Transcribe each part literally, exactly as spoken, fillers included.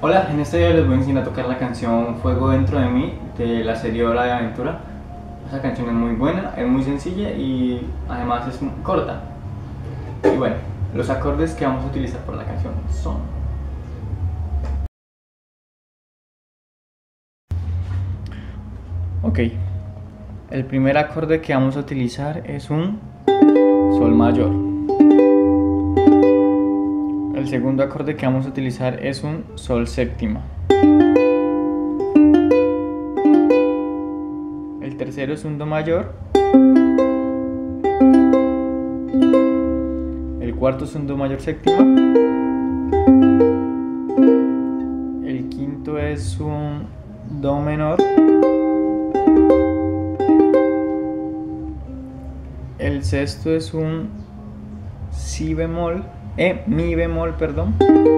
Hola, en este video les voy a enseñar a tocar la canción Fuego Dentro de Mí de la serie Hora de Aventura. Esa canción es muy buena, es muy sencilla y además es corta. Y bueno, los acordes que vamos a utilizar para la canción son: ok, el primer acorde que vamos a utilizar es un Sol mayor. El segundo acorde que vamos a utilizar es un Sol séptima. El tercero es un Do mayor. El cuarto es un Do mayor séptima. El quinto es un Do menor. El sexto es un Si bemol, eh, Mi bemol, perdón.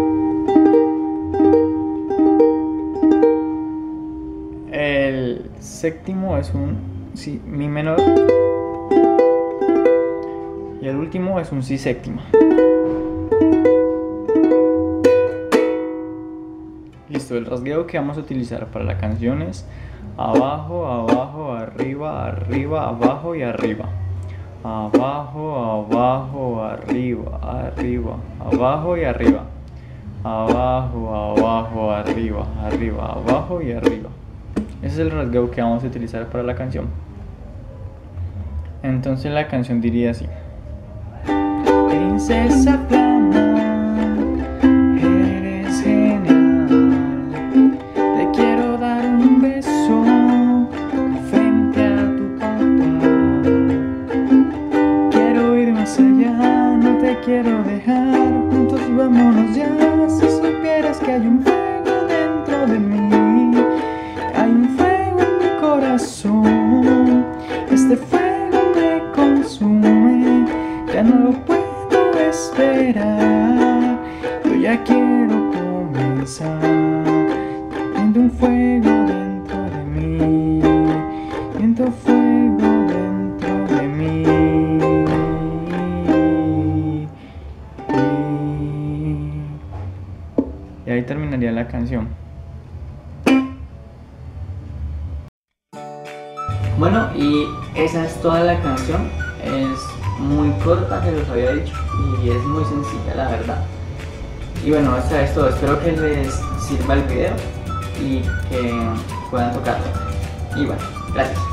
El séptimo es un Si, Mi menor. Y el último es un Si séptima. Listo, el rasgueo que vamos a utilizar para la canción es abajo, abajo, arriba, arriba, abajo y arriba. Abajo, abajo, arriba, arriba, abajo y arriba. Abajo, abajo, arriba, arriba, abajo y arriba. Ese es el rasgueo que vamos a utilizar para la canción. Entonces la canción diría así: princesa Flama, eres genial. Te quiero dar un beso frente a tu papá. Quiero ir más allá, no te quiero dejar. Juntos vámonos ya. Si supieras que hay un fuego dentro de mí, hay un fuego en mi corazón. Este fuego me consume, ya no lo puedo esperar. Yo ya quiero comenzar. Siento un fuego dentro de mí, siento fuego dentro de mí. Y ahí terminaría la canción. Bueno, y esa es toda la canción. Es muy corta, que los había dicho, y es muy sencilla, la verdad. Y bueno, eso es todo. Espero que les sirva el video y que puedan tocarlo. Y bueno, gracias.